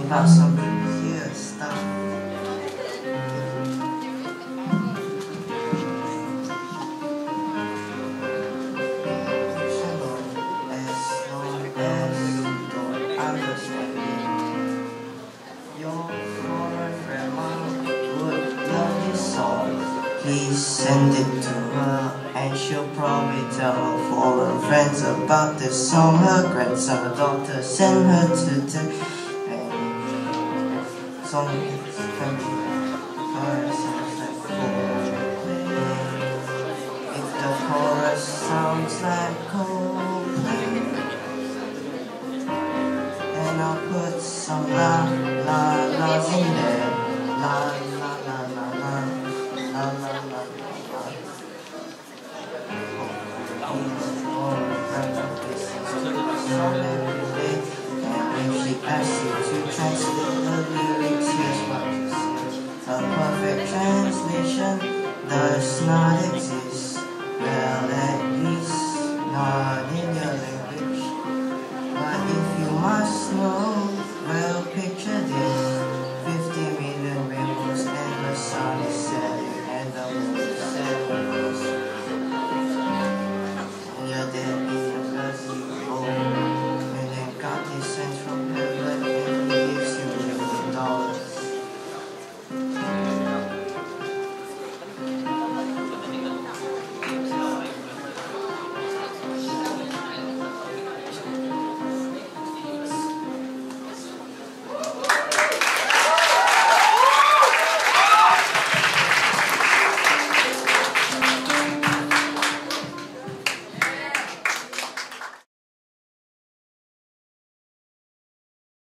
about some weird stuff. He sent it to her, and she'll probably tell her fallen friends about this song. Her grandson, her daughter, sent her to them, and song is coming. Sounds like Coldplay. If the chorus sounds like Coldplay, and I'll put some la la la's in there, la la la la la. La la la la la. And if she asks you to translate the lyrics, here's what you say. A perfect translation does not exist.